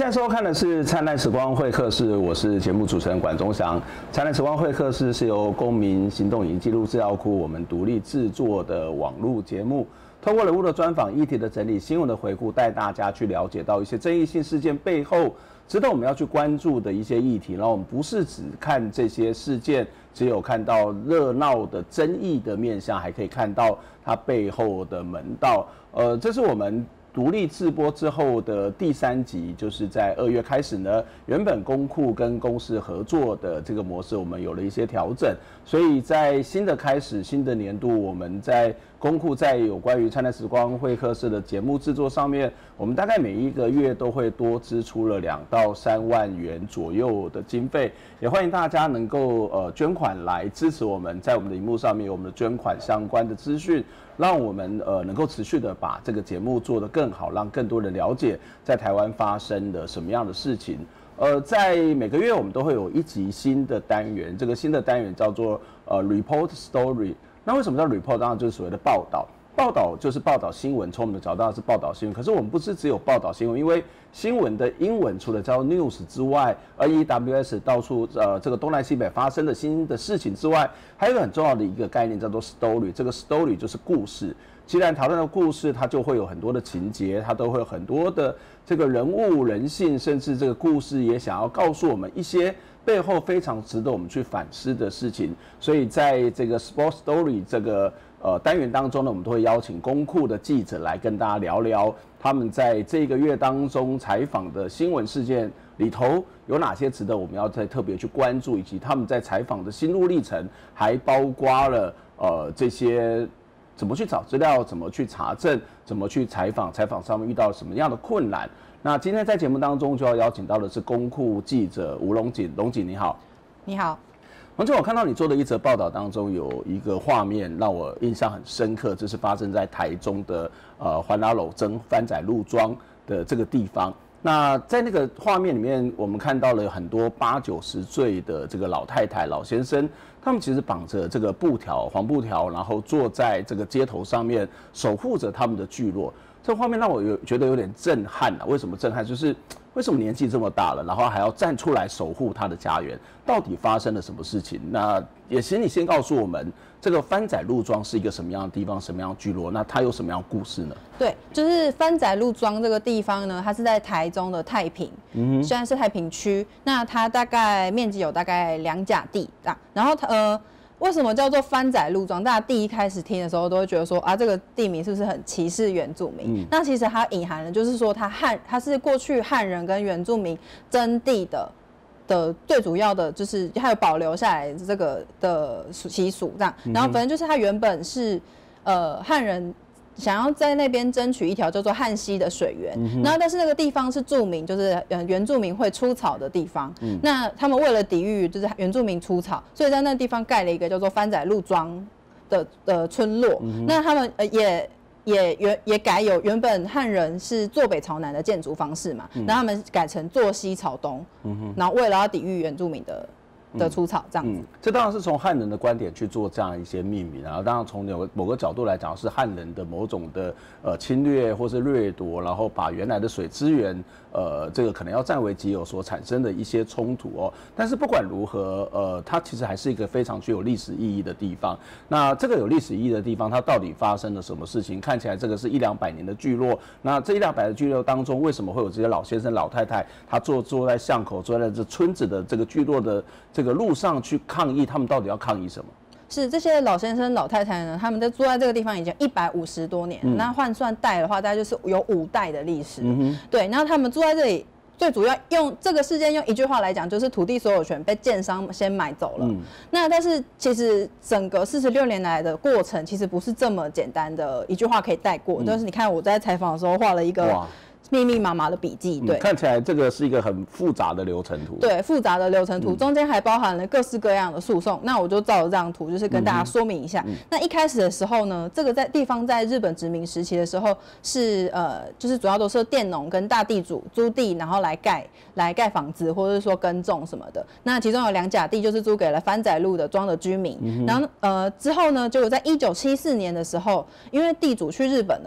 现在收看的是《灿烂时光会客室》，我是节目主持人管中祥。《灿烂时光会客室》是由公民行动影音记录资料库我们独立制作的网络节目，透过人物的专访、议题的整理、新闻的回顾，带大家去了解到一些争议性事件背后值得我们要去关注的一些议题。然后我们不是只看这些事件，只有看到热闹的争议的面向，还可以看到它背后的门道。这是我们独立直播之后的第3集，就是在2月开始呢，原本公库跟公视合作的这个模式，我们有了一些调整，所以在新的开始、新的年度，我们在公库在有关于灿烂时光会客室的节目制作上面，我们大概每一个月都会多支出了2到3万元左右的经费，也欢迎大家能够捐款来支持我们，在我们的荧幕上面有我们的捐款相关的资讯。让我们能够持续的把这个节目做得更好，让更多人了解在台湾发生的什么样的事情。在每个月我们都会有一集新的单元，这个新的单元叫做Report Story。那为什么叫 Report？ 当然就是所谓的报道。报道就是报道新闻，从我们的角度当然是报道新闻。可是我们不是只有报道新闻，因为新闻的英文除了叫 news 之外，NEWS 到处这个东南西北发生的新的事情之外，还有一个很重要的一个概念叫做 story。这个 story 就是故事。既然讨论的故事，它就会有很多的情节，它都会有很多的这个人物、人性，甚至这个故事也想要告诉我们一些背后非常值得我们去反思的事情。所以在这个 Sport Story 这个单元当中呢，我们都会邀请公库的记者来跟大家聊聊他们在这个月当中采访的新闻事件里头有哪些值得我们要再特别去关注，以及他们在采访的心路历程，还包括了这些怎么去找资料，怎么去查证，怎么去采访，采访上面遇到什么样的困难。那今天在节目当中就要邀请到的是公库记者吴龙锦，龙锦你好。 你好。 王总，我看到你做的一则报道当中有一个画面让我印象很深刻，这是发生在台中的环拉楼真番仔路庄的这个地方。那在那个画面里面，我们看到了很多80、90岁的这个老太太、老先生，他们其实绑着这个布条、黄布条，然后坐在这个街头上面守护着他们的聚落。这个画面让我觉得有点震撼啊！为什么震撼？就是为什么年纪这么大了，然后还要站出来守护他的家园？到底发生了什么事情？那也请你先告诉我们，这个番仔路庄是一个什么样的地方，什么样的聚落？那它有什么样的故事呢？ 对，就是番仔路庄这个地方呢，它是在台中的太平，虽然是太平区，那它大概面积有大概2甲地大，然后为什么叫做番仔路庄？大家第一开始听的时候都会觉得说啊，这个地名是不是很歧视原住民？那其实它隐含的就是说它是过去汉人跟原住民争地的最主要的就是还有保留下来这个的习俗这样。然后反正就是它原本是汉人想要在那边争取一条叫做汉溪的水源，然后但是那个地方是著名就是原住民会出草的地方，那他们为了抵御就是原住民出草，所以在那个地方盖了一个叫做番仔路庄的村落，那他们也改有原本汉人是坐北朝南的建筑方式嘛，然后他们改成坐西朝东，然后为了要抵御原住民的出草这样子。 这当然是从汉人的观点去做这样一些命名，然后当然从某个角度来讲是汉人的某种的侵略或是掠夺，然后把原来的水资源这个可能要占为己有所产生的一些冲突哦。但是不管如何，它其实还是一个非常具有历史意义的地方。那这个有历史意义的地方，它到底发生了什么事情？看起来这个是100-200年的聚落，那这100-200的聚落当中，为什么会有这些老先生、老太太，他坐在巷口，坐在这村子的这个聚落的这个路上去抗议？他们到底要抗议什么？ 是这些老先生、老太太呢？他们住在这个地方已经150多年，那换算代的话，大概就是有5代的历史。对，然后他们住在这里，最主要用这个事件用一句话来讲，就是土地所有权被建商先买走了。那但是其实整个46年来的过程，其实不是这么简单的一句话可以带过。就是你看我在采访的时候画了一个密密麻麻的笔记，对， 看起来这个是一个很复杂的流程图。 对，复杂的流程图，中间还包含了各式各样的诉讼。那我就照着这张图，就是跟大家说明一下。那一开始的时候呢，这个地方在日本殖民时期的时候是就是主要都是佃农跟大地主租地，然后来盖房子，或者是说耕种什么的。那其中有2甲地就是租给了番仔路的庄的居民。然后之后呢，结果在1974年的时候，因为地主去日本了。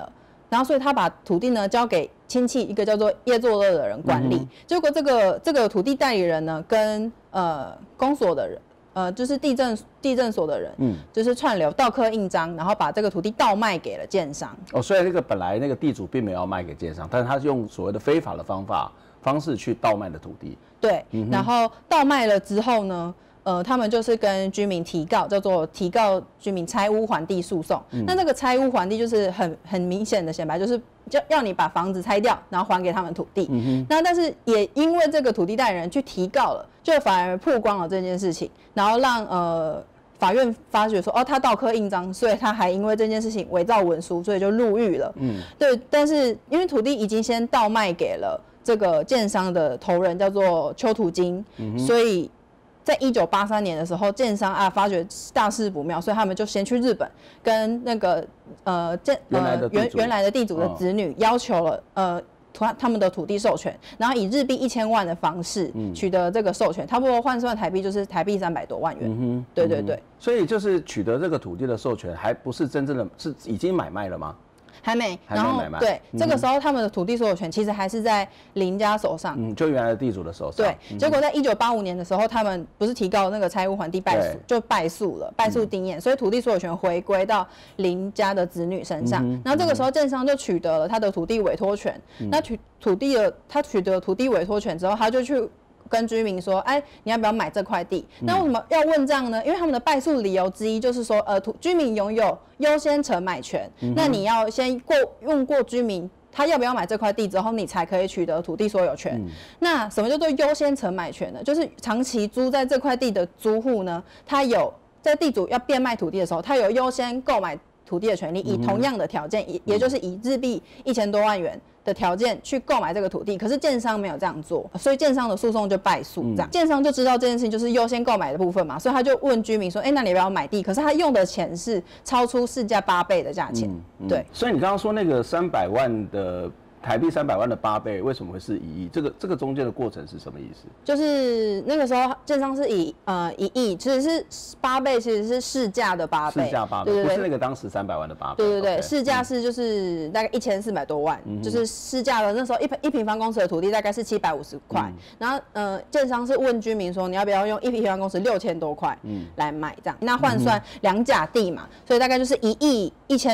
然后所以他把土地呢交给亲戚一个叫做叶作乐的人管理。结果这个土地代理人呢跟公所的人。就是地政所的人，就是串流盗刻印章，然后把这个土地倒卖给了建商。 哦，所以那个本来那个地主并没有要卖给建商，但是他用所谓的非法的方式去倒卖的土地。 对，然后倒卖了之后呢，他们就是跟居民提告，叫做提告居民拆屋还地诉讼。那这个拆屋还地就是很明显的显白，就是要你把房子拆掉，然后还给他们土地。那但是也因为这个土地代理人去提告了，就反而曝光了这件事情，然后让法院发觉说，他盗刻印章，所以他还因为这件事情伪造文书，所以就入狱了。对，但是因为土地已经先倒卖给了这个建商的头人，叫做邱土金，所以。在1983年的时候，建商发觉大事不妙，所以他们就先去日本，跟那个原来的地主的子女要求了他们的土地授权，然后以日币1000万的方式取得这个授权，差不多换算台币就是台币300多万元。对对对。 所以就是取得这个土地的授权，还不是真正的是已经买卖了吗？ 还没，然后对，这个时候他们的土地所有权其实还是在林家手上， 就原来的地主的手上。 对，结果在1985年的时候，他们不是提告那个拆屋还地就败诉了，败诉定谳，所以土地所有权回归到林家的子女身上。然后这个时候建商就取得了他的土地委托权，那他取得土地委托权之后，他就去。跟居民说，你要不要买这块地？那为什么要问这样呢？因为他们的败诉理由之一就是说，居民拥有优先承买权，那你要先问过居民他要不要买这块地之后，你才可以取得土地所有权。那什么叫做优先承买权呢？就是长期租在这块地的租户呢，他有在地主要变卖土地的时候，他有优先购买土地的权利，以同样的条件，也就是以日币1000多万元的条件去购买这个土地，可是建商没有这样做，所以建商的诉讼就败诉。这样，建商就知道这件事情就是优先购买的部分嘛，所以他就问居民说：“那你要不要买地？”可是他用的钱是超出市价8倍的价钱。对， 所以你刚刚说那个300万的。台币300万的8倍，为什么会是1亿？这个中间的过程是什么意思？ 就是那个时候建商是以1亿，其实是8倍，其实是市价的8倍。 市价8倍，对，不是那个当时300万的8倍。 对对对，市价是就是大概1400多万，就是市价的那时候一平方公尺的土地大概是750块，然后建商是问居民说你要不要用1平方公尺6000多块来买这样，那换算2甲地嘛，所以大概就是1亿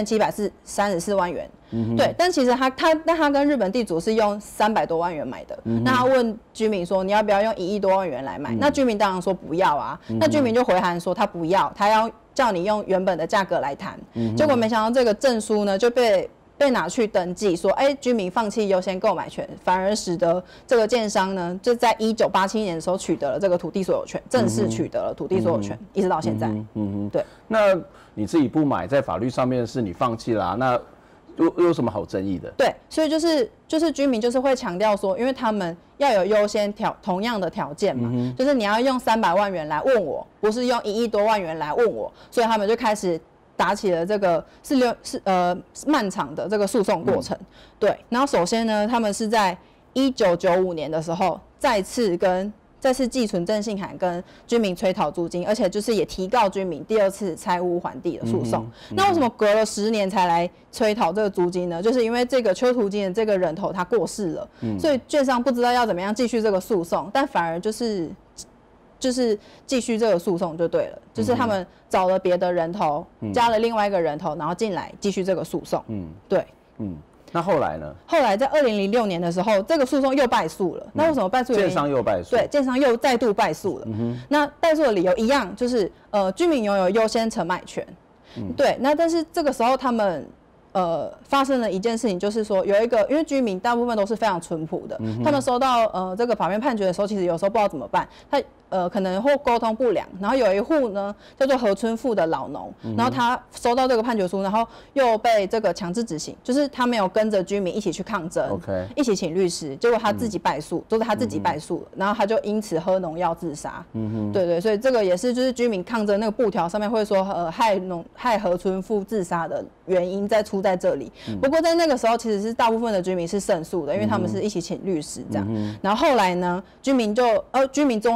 1734万元。对，但其实他跟日本地主是用300多万元买的，那他问居民说你要不要用1亿多万元来买？那居民当然说不要啊，那居民就回函说他不要，他要叫你用原本的价格来谈。结果没想到这个证书呢就被拿去登记，说居民放弃优先购买权，反而使得这个建商呢就在1987年的时候取得了这个土地所有权，正式取得了土地所有权，一直到现在。对。 那你自己不买，在法律上面是你放弃啦，那有什么好争议的？ 对，所以就是居民就是会强调说，因为他们要有优先同样的条件嘛，就是你要用300万元来问我，不是用1亿多万元来问我，所以他们就开始打起了这个漫长的这个诉讼过程。对，然后首先呢，他们是在1995年的时候再次寄存征信函跟居民催讨租金，而且就是也提告居民第2次拆屋还地的诉讼。那为什么隔了10年才来催讨这个租金呢？就是因为这个邱土金的这个人头他过世了，所以建商不知道要怎么样继续这个诉讼，但反而就是继续这个诉讼就对了，就是他们找了别的人头，加了另外一个人头，然后进来继续这个诉讼。对。 那后来呢？ 后来在2006年的时候，这个诉讼又败诉了。那为什么败诉？ 建商又败诉。 对，建商又再度败诉了。那败诉的理由一样，就是居民拥有优先承买权。对，那但是这个时候他们发生了一件事情，就是说有一个，因为居民大部分都是非常淳朴的，他们收到这个法院判决的时候，其实有时候不知道怎么办，可能或沟通不良，然后有一户呢叫做何春富的老农，然后他收到这个判决书，然后又被这个强制执行，就是他没有跟着居民一起去抗争，一起请律师，结果他自己败诉，都是他自己败诉了，然后他就因此喝农药自杀。对对，所以这个也是就是居民抗争那个布条上面会说害何春富自杀的原因出在这里。不过在那个时候其实是大部分的居民是胜诉的，因为他们是一起请律师这样。然后后来呢，居民终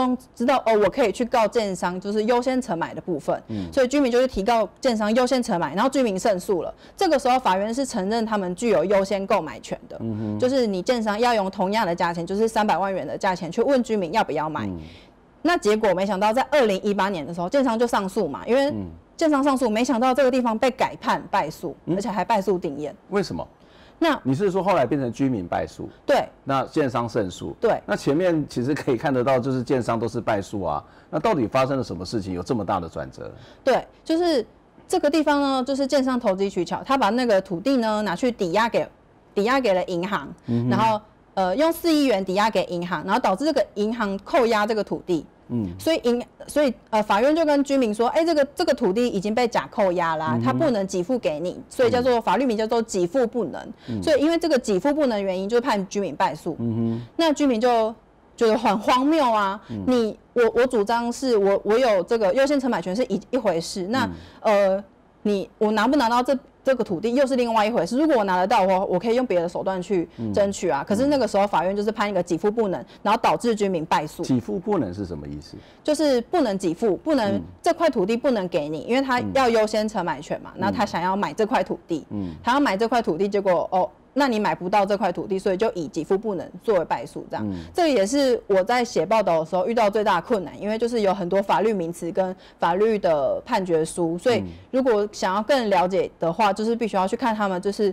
众知道哦，我可以去告建商，就是优先承买的部分。所以居民就去提告建商优先承买，然后居民胜诉了。这个时候法院是承认他们具有优先购买权的，就是你建商要用同样的价钱，就是300万元的价钱去问居民要不要买。那结果没想到在2018年的时候，建商就上诉嘛，因为建商上诉，没想到这个地方被改判败诉，而且还败诉定谳。 为什么？ 那你是说后来变成居民败诉？ 对。 那建商胜诉？ 对。 那前面其实可以看得到，就是建商都是败诉啊。那到底发生了什么事情，有这么大的转折？ 对，就是这个地方呢，就是建商投机取巧，他把那个土地呢拿去抵押给了银行，然后用4亿元抵押给银行，然后导致这个银行扣押这个土地。所以法院就跟居民说，这个土地已经被假扣押啦，它不能给付给你，所以法律名叫做给付不能。所以因为这个给付不能原因，就判居民败诉。那居民就觉得很荒谬啊！我主张是我有这个优先承买权是一回事，那我拿不拿到这个土地又是另外一回事。如果我拿得到，我可以用别的手段去争取啊。可是那个时候法院就是判一个给付不能，然后导致居民败诉。 给付不能是什么意思？ 就是不能给付，不能这块土地不能给你，因为他要优先承买权嘛。那他想要买这块土地，他要买这块土地，结果那你买不到这块土地，所以就以给付不能作为败诉，这样。这个也是我在写报道的时候遇到最大的困难，因为就是有很多法律名词跟法律的判决书，所以如果想要更了解的话，就是必须要去看他们就是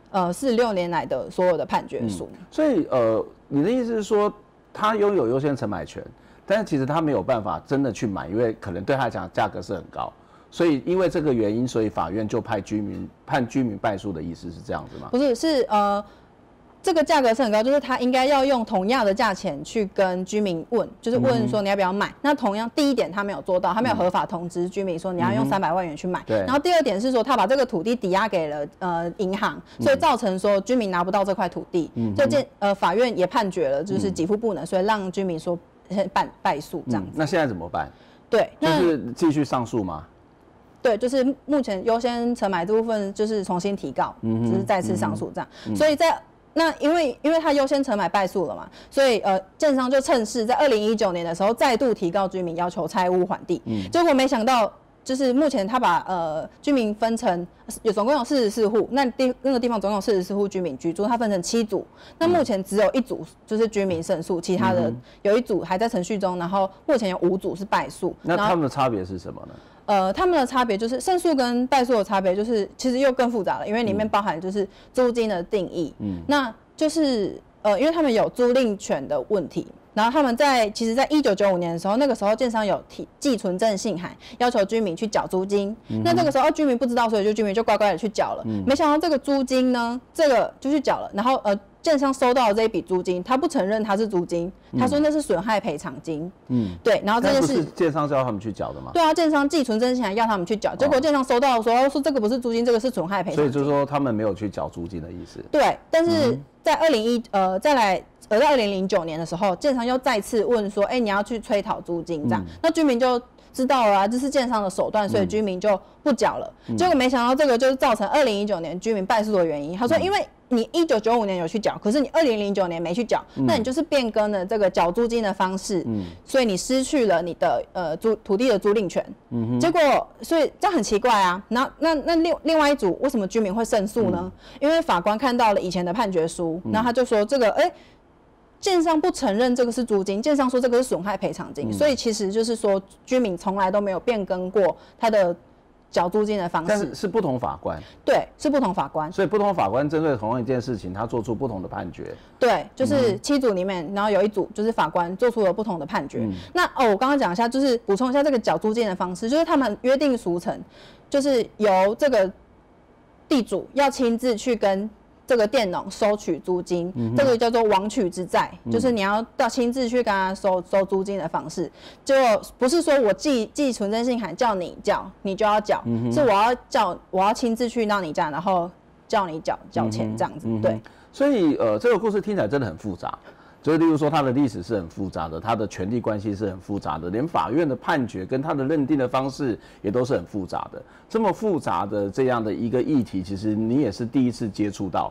46年来的所有的判决书。 所以你的意思是说，他拥有优先承买权，但是其实他没有办法真的去买，因为可能对他来讲价格是很高。所以因为这个原因，所以法院就判居民败诉的意思是这样子吗？ 不是，是这个价格是很高，就是他应该要用同样的价钱去跟居民问，就是问说你要不要买。那同样第一点他没有做到，他没有合法通知居民说你要用300万元去买。然后第二点是说他把这个土地抵押给了银行，所以造成说居民拿不到这块土地。法院也判决了就是给付不能，所以让居民说败诉这样子。 那现在怎么办？ 对， 就是继续上诉吗？ 对，就是目前优先承买这部分就是重新提告，就是再次上诉这样。所以因为他优先承买败诉了嘛，所以建商就趁势在2019年的时候再度提告居民，要求拆屋还地。结果没想到，就是目前他把居民分成总共有44户，那个地方总共有44户居民居住，他分成7组。那目前只有1组就是居民胜诉，其他的有1组还在程序中，然后目前有5组是败诉。 那他们的差别是什么呢？ 他们的差别就是胜诉跟败诉的差别，就是其实又更复杂了，因为里面包含就是租金的定义，那就是因为他们有租赁权的问题，然后他们其实在1995年的时候，那个时候建商有寄存证信函，要求居民去缴租金，那这个时候居民不知道，所以居民就乖乖的去缴了，没想到这个租金呢，这个就去缴了，然后建商收到了这一笔租金，他不承认它是租金，他说那是损害赔偿金。对，然后这件事不是建商叫他们去缴的吗？ 对啊，建商寄存证信函要他们去缴，结果建商收到的说这个不是租金，这个是损害赔偿金。 所以就是说他们没有去缴租金的意思。 对，但是在在2009年的时候，建商又再次问说，你要去催讨租金这样，那居民就知道了这是建商的手段，所以居民就不缴了。结果没想到这个就是造成2019年居民败诉的原因。他说，因为你1995年有去缴，可是你2009年没去缴，那你就是变更了这个缴租金的方式，所以你失去了你的土地的租赁权。结果所以这样很奇怪啊。那另外一组为什么居民会胜诉呢？因为法官看到了以前的判决书，然后他就说这个建商不承认这个是租金，建商说这个是损害赔偿金，所以其实就是说居民从来都没有变更过他的缴租金的方式， 但是不同法官， 对，是不同法官， 所以不同法官针对同样一件事情，他做出不同的判决。 对，就是7组里面，然后有1组就是法官做出了不同的判决。那我刚刚讲一下，就是补充一下这个缴租金的方式，就是他们约定俗成，就是由这个地主要亲自去跟这个佃农收取租金，这个叫做枉取之债，就是你要亲自去跟他收租金的方式，就不是说我寄存证信函叫你缴，你就要缴，是我要亲自去到你家，然后叫你缴钱这样子，对。 所以这个故事听起来真的很复杂，就是例如说它的历史是很复杂的，它的权利关系是很复杂的，连法院的判决跟它的认定的方式也都是很复杂的。这么复杂的这样的一个议题，其实你也是第一次接触到。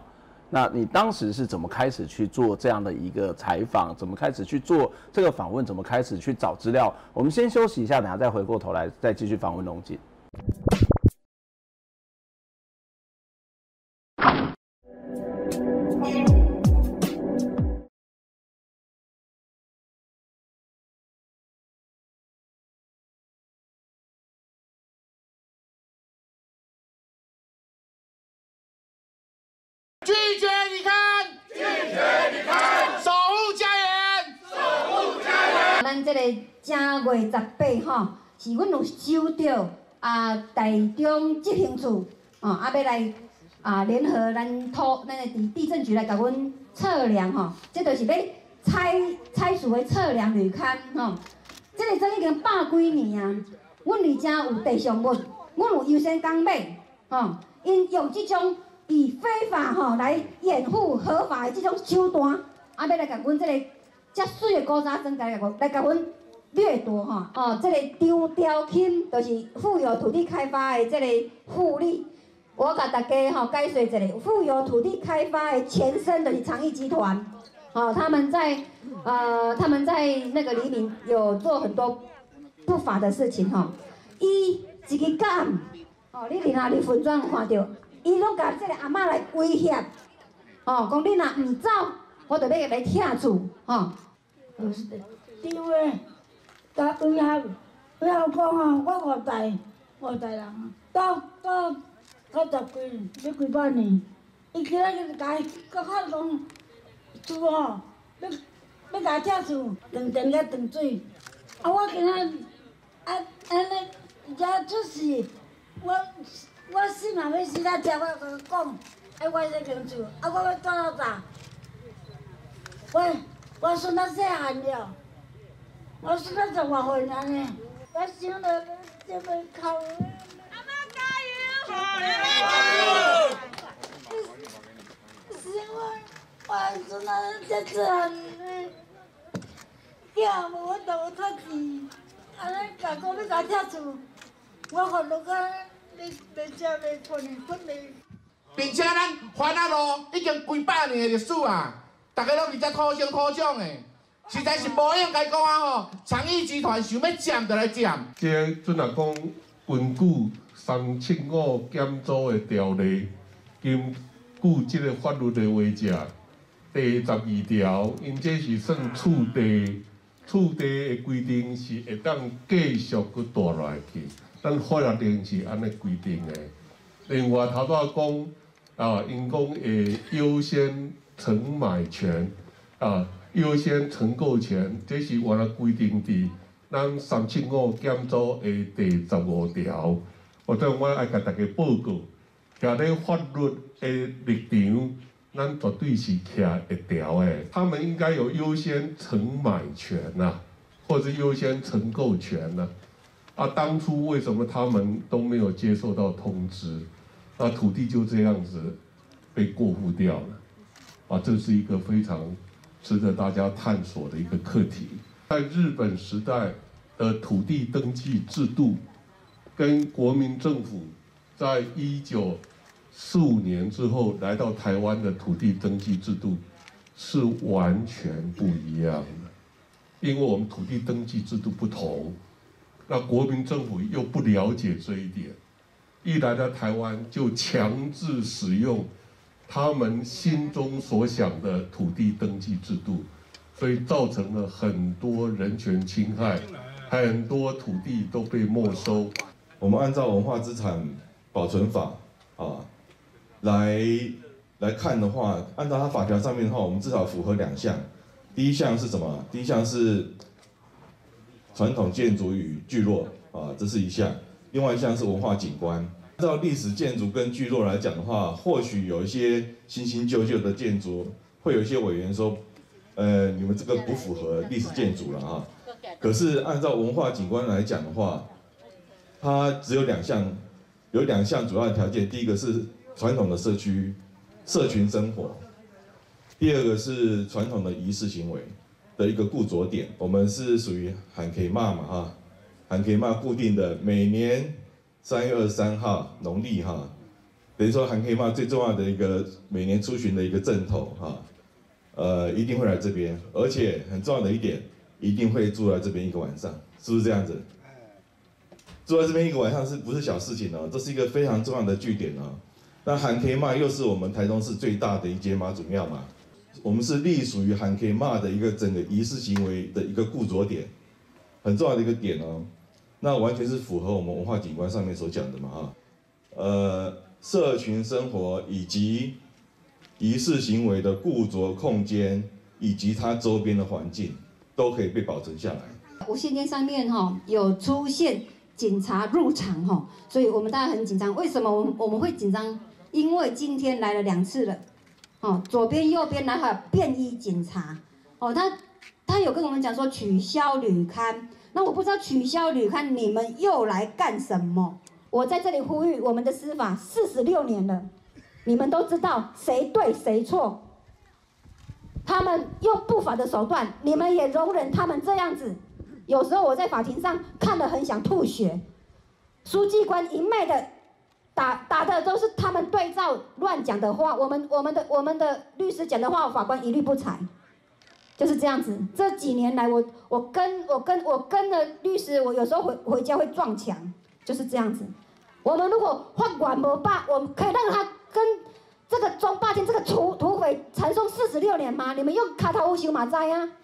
那你当时是怎么开始去做这样的一个采访？怎么开始去做这个访问？怎么开始去找资料？我们先休息一下，等下再回过头来再继续访问龙井。 拒绝你看，拒绝你看，守护家园，守护家园。 咱这个正月18吼，是阮有收到台中执行处要来联合咱的地震局来甲阮测量吼，这就是要采取的测量旅勘吼。这个已经100几年啊，阮而且有地上物，阮有优先岗位吼，因用这种。以非法来掩护合法的这种手段，要来甲阮这个遮水的古早庄来甲阮掠夺这个张雕钦就是富有土地开发的这个富力，我甲大家解说一下，富有土地开发的前身就是长益集团，他们在那个黎明有做很多不法的事情伊一个敢你若伫分转有看到。伊拢甲即个阿嬷来威胁，讲你若唔走，我就要来拆厝， 因为甲威胁讲我外代人，到90几年，要几百年，伊今仔日甲伊搁喊讲厝要甲拆厝，断电甲断水，我今仔安尼才出事，我死嘛要死啦！只我甲伊讲，我这间厝，我要住到咋？我孙仔细汉了，我孙仔10外岁尔呢，我想着这要哭。阿妈加油！加油！是我孙仔这汉呢，囝无法度读书，安尼甲讲要甲拆厝，我看落个。 并且咱番仔路已经几百年的历史啊，大家拢伫遮土生土长的，实在是无应该讲长益集团想要占就来占。 这阵啊讲根据375减租的条例，根据这个法律的话者，第12条，因这是算厝地的规定是会当继续去带落去。咱法律定是安尼规定的。另外头拄讲因讲会优先承买权优先承购权，这是原来规定伫咱375减租的第15条。我爱甲大家报告，徛咧法律的立场，咱绝对是徛一条的。他们应该有优先承买权或者优先承购权当初为什么他们都没有接受到通知？土地就这样子被过户掉了，这是一个非常值得大家探索的一个课题。在日本时代的土地登记制度，跟国民政府在1945年之后来到台湾的土地登记制度是完全不一样的，因为我们土地登记制度不同。那国民政府又不了解这一点，一来到台湾就强制使用他们心中所想的土地登记制度，所以造成了很多人权侵害，很多土地都被没收。 我们按照文化资产保存法来看的话，按照它法条上面的话，我们至少符合2项。第一项是什么？第一项是传统建筑与聚落这是一项，另外一项是文化景观。按照历史建筑跟聚落来讲的话，或许有一些新新旧旧的建筑，会有一些委员说，你们这个不符合历史建筑了可是按照文化景观来讲的话，它只有2项，有2项主要的条件。第一个是传统的社群生活，第二个是传统的仪式行为的一个固着点。我们是属于喊 K 骂喊 K 骂固定的，每年3月23号农历等于说韩 K 妈最重要的一个每年出巡的一个阵头一定会来这边，而且很重要的一点，一定会住在这边一个晚上，是不是这样子？住在这边一个晚上是不是小事情哦？这是一个非常重要的据点哦。那韩 K 妈又是我们台中市最大的一间妈祖庙嘛，我们是隶属于韩 K 妈的一个整个仪式行为的一个固着点，很重要的一个点哦。那完全是符合我们文化景观上面所讲的嘛社群生活以及仪式行为的固着空间以及它周边的环境都可以被保存下来。 无线电上面有出现警察入场所以我们当然很紧张。为什么我们会紧张？因为今天来了2次了，左边右边还有便衣警察，他有跟我们讲说取消履勘，那我不知道取消履勘你们又来干什么？我在这里呼吁我们的司法46年了，你们都知道谁对谁错，他们用不法的手段，你们也容忍他们这样子。有时候我在法庭上看得很想吐血，书记官一昧的打的都是他们对照乱讲的话，我们的律师讲的话，法官一律不采，就是这样子。这几年来，我跟了律师，我有时候回家会撞墙，就是这样子。我们如果法官没办，我们可以让他跟这个庄霸天这个土匪缠讼46年吗？你们用卡头乌修马灾啊！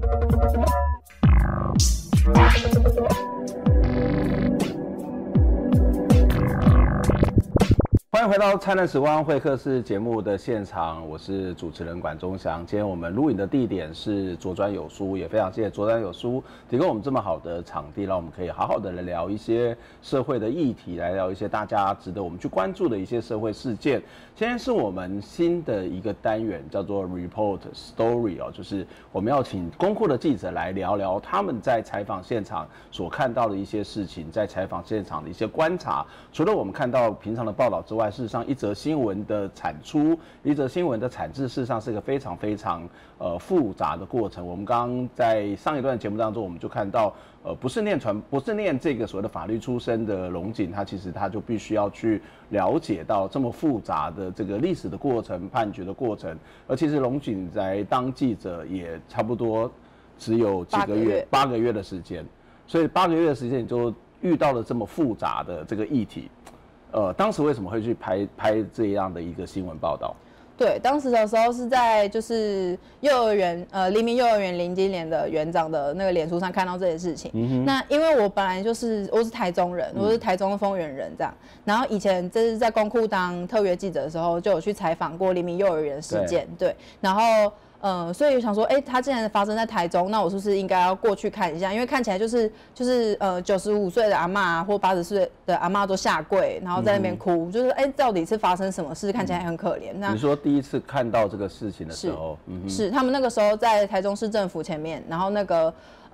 欢迎回到《灿烂时光会客室》节目的现场，我是主持人管中祥。今天我们录影的地点是左转有书，也非常谢谢左转有书提供我们这么好的场地，让我们可以好好的来聊一些社会的议题，来聊一些大家值得我们去关注的一些社会事件。今天是我们新的一个单元，叫做 Report Story 就是我们要请公库的记者来聊聊他们在采访现场所看到的一些事情，在采访现场的一些观察。除了我们看到平常的报道之外，事实上一则新闻的产出，一则新闻的产制，事实上是一个非常非常复杂的过程。我们刚刚在上一段节目当中，我们就看到，不是念这个所谓的法律出身的龙井，他其实他就必须要去了解到这么复杂的这个历史的过程、判决的过程。而其实龙井在当记者也差不多只有几个月，8个月的时间，所以8个月的时间你就遇到了这么复杂的这个议题。当时为什么会去拍这样的一个新闻报道？ 对，当时的时候是在就是幼儿园黎明幼儿园林金莲的园长的那个脸书上看到这件事情。那因为我本来我是台中人，我是台中丰原人这样。然后以前这是在公库当特约记者的时候，就有去采访过黎明幼儿园事件。对，然后所以想说，他既然发生在台中，那我是不是应该要过去看一下？因为看起来就是95岁的阿嬷或80岁的阿嬷都下跪，然后在那边哭，就是到底是发生什么事？看起来很可怜。那你说第一次看到这个事情的时候， 是他们那个时候在台中市政府前面，然后那个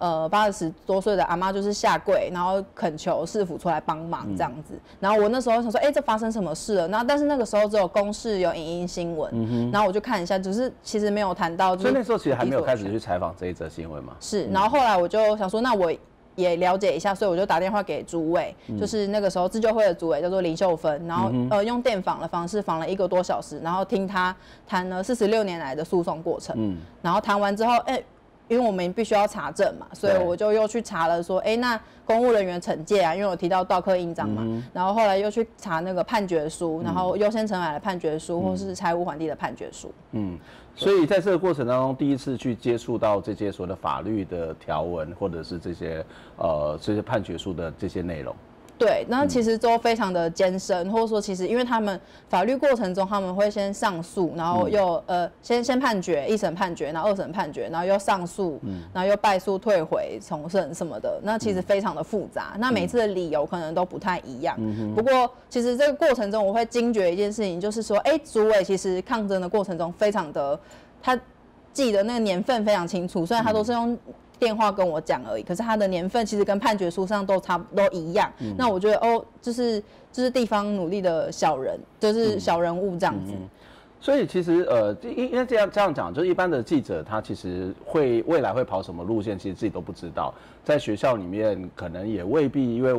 80多岁的阿嬷就是下跪，然后恳求市府出来帮忙这样子。然后我那时候想说，这发生什么事了？然后但是那个时候只有公视有影音新闻，然后我就看一下，只是其实没有谈到。 所以那时候其实还没有开始去采访这一则新闻嘛。 是，然后后来我就想说，那我也了解一下，所以我就打电话给主委，就是那个时候自救会的主委叫做林秀芬，然后用电访的方式访了1个多小时，然后听他谈了46年来的诉讼过程。然后谈完之后，因为我们必须要查证嘛，所以我就又去查了说，那公务人员惩戒啊，因为我提到道科印章嘛，然后后来又去查那个判决书，然后优先承买的判决书或是拆屋还地的判决书。 所以在这个过程当中，第一次去接触到这些所谓的法律的条文，或者是这些判决书的这些内容。 对，那其实都非常的艰深，或者说其实因为他们法律过程中他们会先上诉，然后又先判决1审判决，然后2审判决，然后又上诉，然后又败诉退回重审什么的，那其实非常的复杂。那每次的理由可能都不太一样。不过其实这个过程中我会惊觉一件事情，就是说，主委其实抗争的过程中非常的，他记得那个年份非常清楚，虽然他都是用电话跟我讲而已，可是他的年份其实跟判决书上都一样。那我觉得就是地方努力的小人，就是小人物这样子。 所以其实因为这样讲，就是一般的记者他其实未来会跑什么路线，其实自己都不知道。在学校里面可能也未必，因为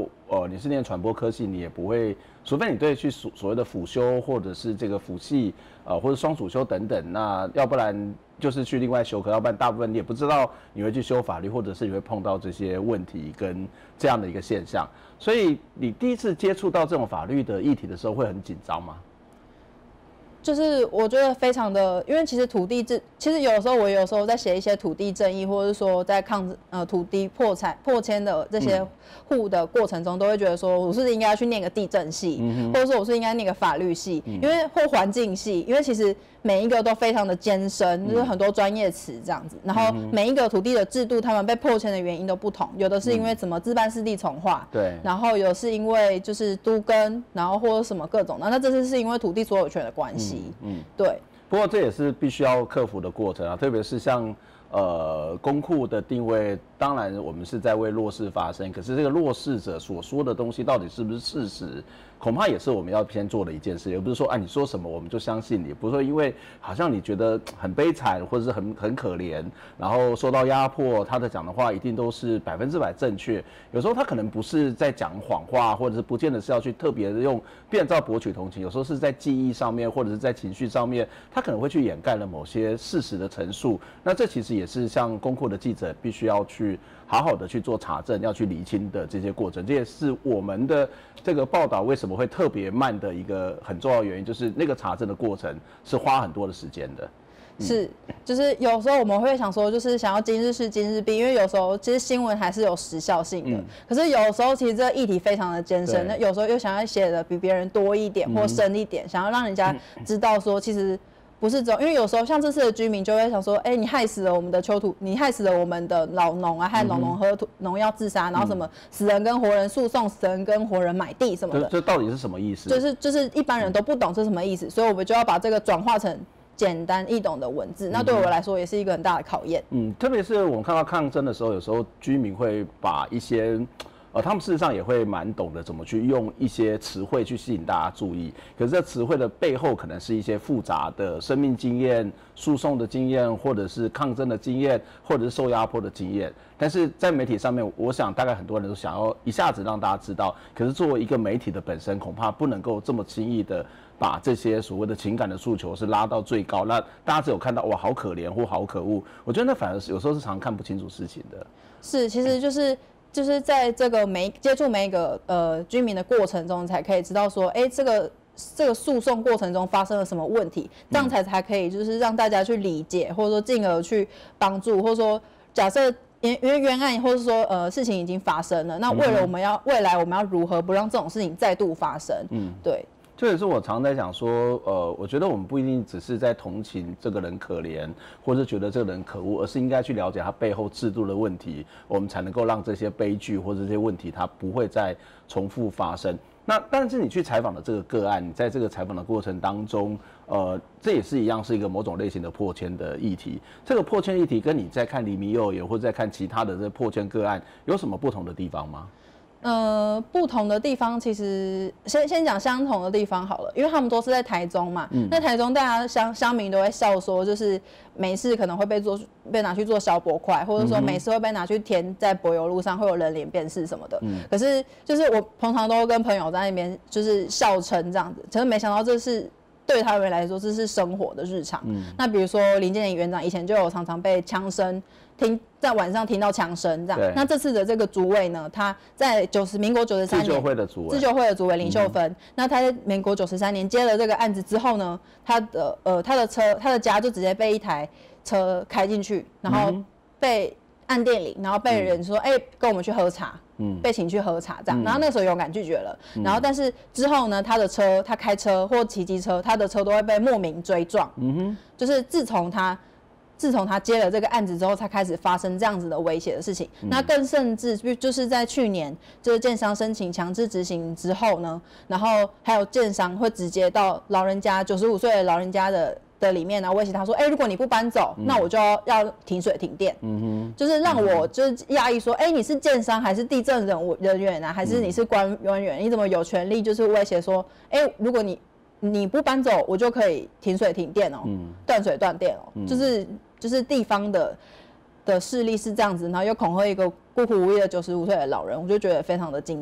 有你是念传播科系，你也不会，除非你对去所谓的辅修或者是这个辅系或者双主修等等，那要不然就是去另外修课，要不然大部分你也不知道你会去修法律，或者是你会碰到这些问题跟这样的一个现象。所以你第一次接触到这种法律的议题的时候，会很紧张吗？ 就是我觉得非常的，因为其实其实有时候我有时候在写一些土地正义，或者是说在土地破迁的这些户的过程中，都会觉得说我是不是应该去念个地政系，或者说我是应该念个法律系，因为或环境系，因为其实每一个都非常的艰深，就是很多专业词这样子，然后每一个土地的制度，他们被破迁的原因都不同，有的是因为怎么自办湿地重划， 对， 然后有是因为就是都更，然后或者什么各种，那这次是因为土地所有权的关系。对。 不过这也是必须要克服的过程啊，特别是像公库的定位，当然我们是在为弱势发声，可是这个弱势者所说的东西到底是不是事实，恐怕也是我们要先做的一件事，而不是说你说什么我们就相信你，不是说因为好像你觉得很悲惨或者是很可怜，然后受到压迫，他的讲的话一定都是100%正确，有时候他可能不是在讲谎话，或者是不见得是要去特别的用变造博取同情，有时候是在记忆上面或者是在情绪上面，他可能会去掩盖了某些事实的陈述，那这其实也是像公库的记者必须要去好好的去做查证，要去厘清的这些过程，这也是我们的这个报道为什么会特别慢的一个很重要的原因，就是那个查证的过程是花很多的时间的。 是，就是有时候我们会想说，就是想要今日事今日毕，因为有时候其实新闻还是有时效性的，可是有时候其实这个议题非常的艰深，那有时候又想要写的比别人多一点或深一点，想要让人家知道说其实不是这种，因为有时候像这次的居民就会想说，你害死了我们的丘土，你害死了我们的老农啊，害老农喝农药自杀，然后什么死人跟活人诉讼，死人跟活人买地什么的， 这到底是什么意思？ 就是一般人都不懂这是什么意思，所以我们就要把这个转化成简单易懂的文字，那对我来说也是一个很大的考验。特别是我们看到抗争的时候，有时候居民会把一些他们事实上也会蛮懂得怎么去用一些词汇去吸引大家注意，可是这词汇的背后可能是一些复杂的生命经验、诉讼的经验，或者是抗争的经验，或者是受压迫的经验。但是在媒体上面，我想大概很多人都想要一下子让大家知道，可是作为一个媒体的本身，恐怕不能够这么轻易的把这些所谓的情感的诉求是拉到最高，那大家只有看到哇好可怜或好可恶，我觉得那反而是有时候是常看不清楚事情的。是，其实就是在这个接触每一个居民的过程中，才可以知道说，这个诉讼过程中发生了什么问题，这样才可以就是让大家去理解，或者说进而去帮助，或者说假设因为冤案，或者说事情已经发生了，那未来我们要如何不让这种事情再度发生？对。 这也是我常在讲说，我觉得我们不一定只是在同情这个人可怜，或者觉得这个人可恶，而是应该去了解他背后制度的问题，我们才能够让这些悲剧或者这些问题它不会再重复发生。那但是你去采访的这个个案，你在这个采访的过程当中，这也是一样是一个某种类型的破迁的议题。这个破迁议题跟你在看黎明幼儿园或者在看其他的这破迁个案有什么不同的地方吗？ 不同的地方其实先讲相同的地方好了，因为他们都是在台中嘛。那台中大家乡民都会笑说，就是没事可能会被拿去做小薄块，或者说没事会被拿去填在柏油路上，会有人脸辨识什么的。可是就是我通常都跟朋友在那边就是笑称这样子，可是没想到这是对他们来说这是生活的日常。那比如说林建年园长以前就有常常被枪声在晚上听到枪声这样。那这次的这个主委呢，他在民国93年自救会的主委林秀芬，那他在民国93年接了这个案子之后呢，他的家就直接被一台车开进去，然后被按电铃，然后被人说跟我们去喝茶。被请去喝茶这样，然后那个时候勇敢拒绝了，然后但是之后呢，他开车或骑机车，他的车都会被莫名追撞。就是自从他接了这个案子之后，才开始发生这样子的威胁的事情。那更甚至就是在去年，就是建商申请强制执行之后呢，然后还有建商会直接到老人家95岁的老人家的里面，然后威胁他说，如果你不搬走，那我就要停水停电。就是让我就是讶异说，你是建商还是地政人员啊，还是你是官员？你怎么有权利就是威胁说，如果你不搬走，我就可以停水停电哦，断水断电哦，就是地方的势力是这样子，然后又恐吓一个孤苦无依的95岁的老人，我就觉得非常的惊讶。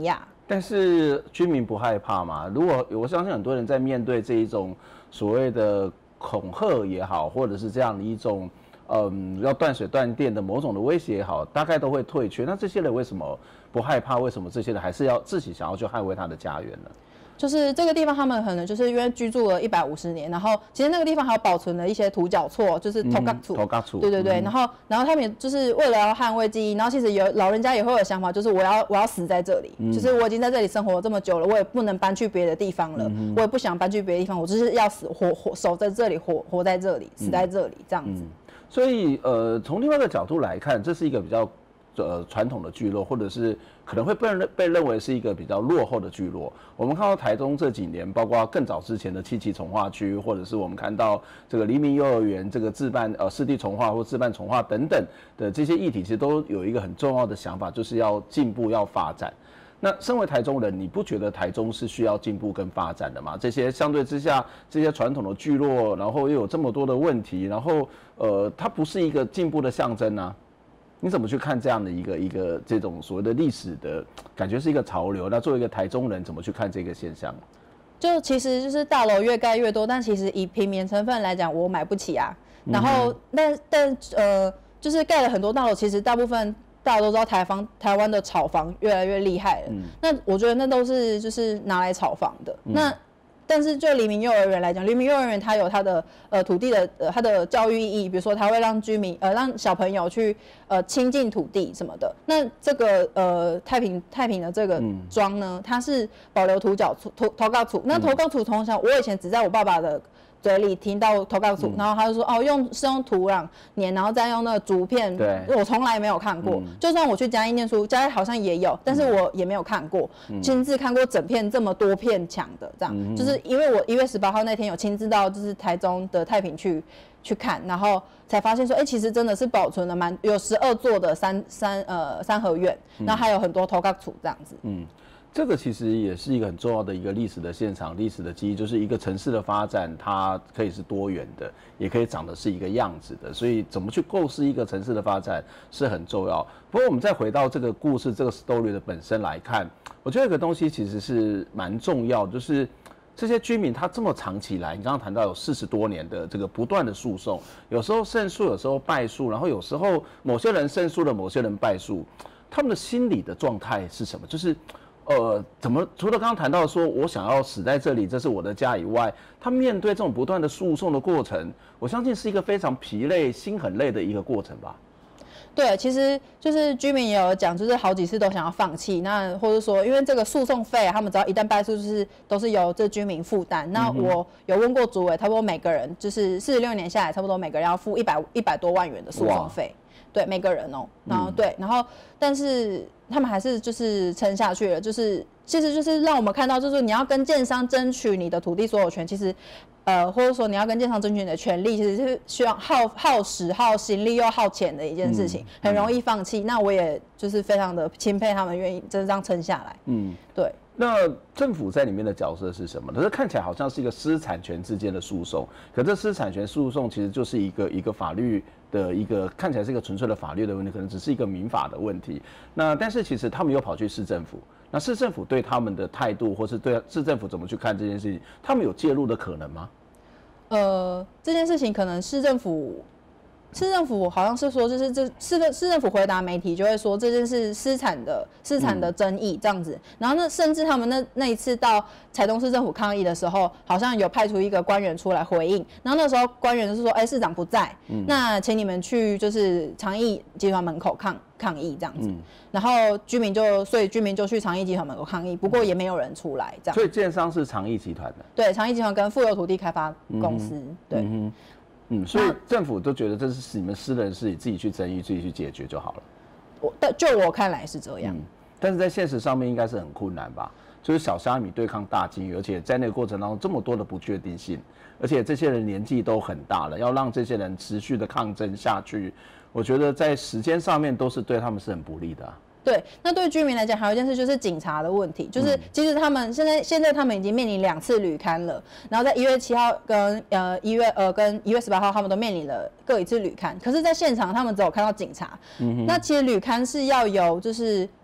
但是居民不害怕嘛？如果我相信很多人在面对这一种所谓的恐吓也好，或者是这样的一种要断水断电的某种的威胁也好，大概都会退却。那这些人为什么不害怕？为什么这些人还是要自己想要去捍卫他的家园呢？ 就是这个地方，他们可能就是因为居住了150年，然后其实那个地方还有保存了一些土角厝，就是头角厝，对对对，然后他们也就是为了要捍卫记忆，然后其实有老人家也会有想法，就是我要死在这里，就是我已经在这里生活了这么久了，我也不能搬去别的地方了，我也不想搬去别的地方，我就是要死活守在这里，活在这里，死在这里这样子。 所以从另外一个角度来看，这是一个比较传统的聚落，或者是可能会被认为是一个比较落后的聚落。我们看到台中这几年，包括更早之前的七期重划区，或者是我们看到这个黎明幼儿园这个自办湿地重划或自办重划等等的这些议题，其实都有一个很重要的想法，就是要进步、要发展。那身为台中人，你不觉得台中是需要进步跟发展的吗？这些相对之下，这些传统的聚落，然后又有这么多的问题，然后它不是一个进步的象征啊。你怎么去看这样的一个这种所谓的历史的感觉是一个潮流？那作为一个台中人，怎么去看这个现象？ 就其实就是大楼越盖越多，但其实以平民成分来讲，我买不起啊。然后就是盖了很多大楼，其实大部分大家都知道台湾的炒房越来越厉害了。那我觉得那都是就是拿来炒房的。但是就黎明幼儿园来讲，黎明幼儿园它有它的土地的它的教育意义，比如说它会让居民让小朋友去亲近土地什么的。那这个太平的这个庄呢，它是保留土角头角厝。那头角厝从小我以前只在我爸爸的嘴里听到头角厝，然后他就说是用土壤粘，然后再用那个竹片。对，我从来没有看过。就算我去嘉义念书，嘉义好像也有，但是我也没有看过，亲自看过整片这么多片墙的这样。就是因为我1月18号那天有亲自到就是台中的太平去看，然后才发现说，其实真的是保存了有12座的三合院，然后还有很多头角厝这样子。 这个其实也是一个很重要的一个历史的现场，历史的记忆，就是一个城市的发展，它可以是多元的，也可以长得是一个样子的，所以怎么去构思一个城市的发展是很重要。不过我们再回到这个故事，这个 story 的本身来看，我觉得有个东西其实是蛮重要的，就是这些居民他这么长期来，你刚刚谈到有40多年的这个不断的诉讼，有时候胜诉，有时候败诉，然后有时候某些人胜诉了，某些人败诉，他们的心理的状态是什么？就是怎么除了刚刚谈到说我想要死在这里，这是我的家以外，他面对这种不断的诉讼的过程，我相信是一个非常疲累、心很累的一个过程吧。 对，其实就是居民也有讲，就是好几次都想要放弃，那或者说因为这个诉讼费，他们只要一旦败诉，就是都是由这居民负担。那我有问过主委，差不多每个人就是46年下来，差不多每个人要付100多万元的诉讼费。对，每个人哦，然后对，然后但是他们还是就是撑下去了，就是其实就是让我们看到，就是你要跟建商争取你的土地所有权，其实或者说你要跟建商争取你的权利，其实是需要耗时、耗心力又耗钱的一件事情，很容易放弃。那我也就是非常的钦佩他们愿意真这样撑下来。对。 那政府在里面的角色是什么？可是看起来好像是一个私产权之间的诉讼，可这私产权诉讼其实就是一个法律的一个看起来是一个纯粹的法律的问题，可能只是一个民法的问题。那但是其实他们又跑去市政府，那市政府对他们的态度，或是对市政府怎么去看这件事情，他们有介入的可能吗？ 这件事情可能市政府好像是说，就是市政府回答媒体就会说这件是私产的争议这样子。然后甚至他们那一次到台东市政府抗议的时候，好像有派出一个官员出来回应。然后那时候官员就是说，市长不在，那请你们去就是长益集团门口抗议这样子。然后所以居民就去长益集团门口抗议，不过也没有人出来这样。 所以建商是长益集团的。对， 长益集团跟富有土地开发公司。对。 所以政府都觉得这是你们私人事，你自己去争议，自己去解决就好了。 就我看来是这样。 但是在现实上面应该是很困难吧？就是小虾米对抗大金鱼，而且在那个过程当中这么多的不确定性，而且这些人年纪都很大了，要让这些人持续的抗争下去，我觉得在时间上面都是对他们是很不利的。 对，那对居民来讲，还有一件事就是警察的问题，就是其实他们现在他们已经面临2次履勘了，然后在1月7号跟1月18号，他们都面临了各1次履勘，可是在现场他们只有看到警察。那其实履勘是要由就是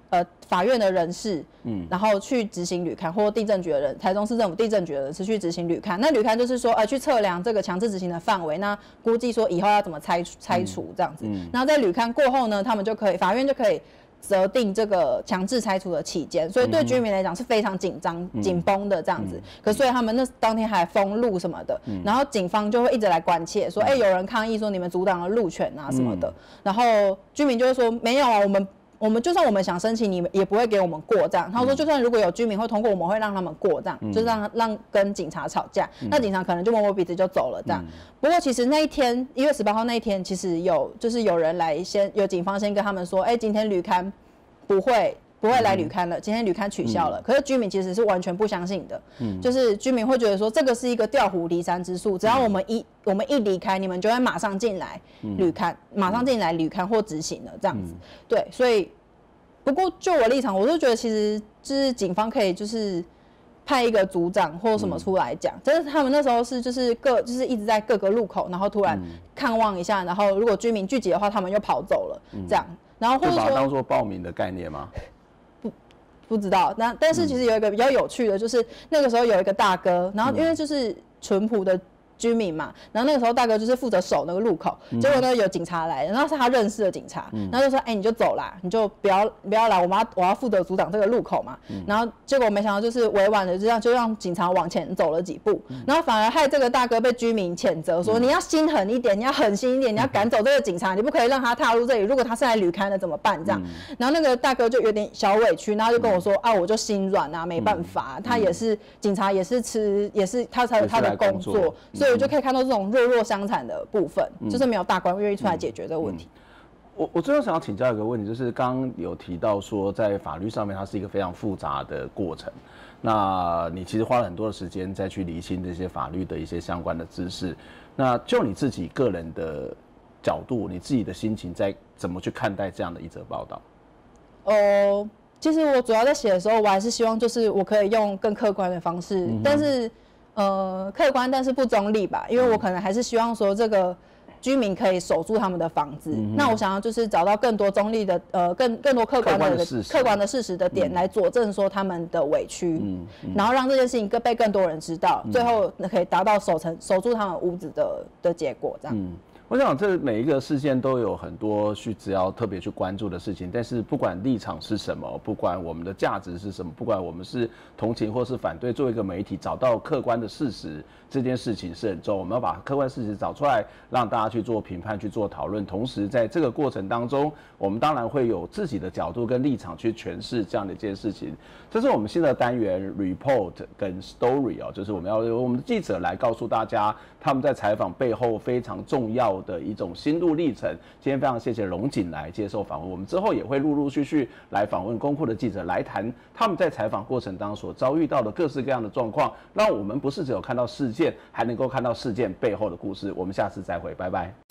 法院的人士，然后去执行旅勘，或地政局的人，台中市政府地政局的人士去执行旅勘。那旅勘就是说，去测量这个强制执行的范围，那估计说以后要怎么拆除这样子。然后在旅勘过后呢，他们就可以，法院就可以择定这个强制拆除的期间，所以对居民来讲是非常紧张、紧绷的这样子。可所以他们那当天还封路什么的，然后警方就会一直来关切，说，有人抗议说你们阻挡了路权啊什么的，然后居民就会说没有啊，我们就算我们想申请，你们也不会给我们过这样。他说，就算如果有居民会通过，我们会让他们过这样，就是让跟警察吵架，那警察可能就摸摸鼻子就走了这样。不过其实那一天1月18号那一天，其实有人来有警方先跟他们说，今天旅勘不会来旅勘了，今天旅勘取消了。可是居民其实是完全不相信的，就是居民会觉得说这个是一个调虎离山之术，只要我们一离开，你们就会马上进来旅勘，马上进来旅勘或执行了这样子。对，所以不过就我立场，我就觉得其实就是警方可以就是派一个组长或什么出来讲，但是他们那时候是就是一直在各个路口，然后突然看望一下，然后如果居民聚集的话，他们又跑走了这样，然后或者说就把它当作报名的概念吗？ 不知道，但是其实有一个比较有趣的，就是那个时候有一个大哥，然后因为就是淳朴的居民嘛，然后那个时候大哥就是负责守那个路口，结果呢有警察来，然后是他认识的警察，然后就说，你就走啦，你就不要来，我要负责阻挡这个路口嘛，然后结果没想到就是委婉的就让警察往前走了几步，然后反而害这个大哥被居民谴责说，你要心狠一点，你要狠心一点，你要赶走这个警察，你不可以让他踏入这里，如果他是来旅勘的怎么办这样？然后那个大哥就有点小委屈，然后就跟我说，我就心软啊，没办法，他也是警察，也是他才有他的工作，所以我就可以看到这种弱相残的部分，就是没有大官愿意出来解决这个问题。 我最后想要请教一个问题，就是刚刚有提到说，在法律上面它是一个非常复杂的过程。那你其实花了很多的时间再去厘清这些法律的一些相关的知识。那就你自己个人的角度，你自己的心情，在怎么去看待这样的一则报道？ 其实我主要在写的时候，我还是希望就是我可以用更客观的方式，但是客观但是不中立吧，因为我可能还是希望说这个居民可以守住他们的房子。那我想要就是找到更多中立的更多客观的事实的点来佐证说他们的委屈，然后让这件事情被更多人知道，最后可以达到守住他们屋子的结果这样。 我想这每一个事件都有很多只要特别去关注的事情，但是不管立场是什么，不管我们的价值是什么，不管我们是同情或是反对，作为一个媒体找到客观的事实，这件事情是很重要。我们要把客观事实找出来，让大家去做评判、去做讨论。同时在这个过程当中，我们当然会有自己的角度跟立场去诠释这样的一件事情。这是我们新的单元 Report 跟 Story 就是我们要由我们的记者来告诉大家他们在采访背后非常重要的一种心路历程。今天非常谢谢龙井来接受访问，我们之后也会陆陆续续来访问公库的记者，来谈他们在采访过程当中所遭遇到的各式各样的状况，让我们不是只有看到事件，还能够看到事件背后的故事。我们下次再会，拜拜。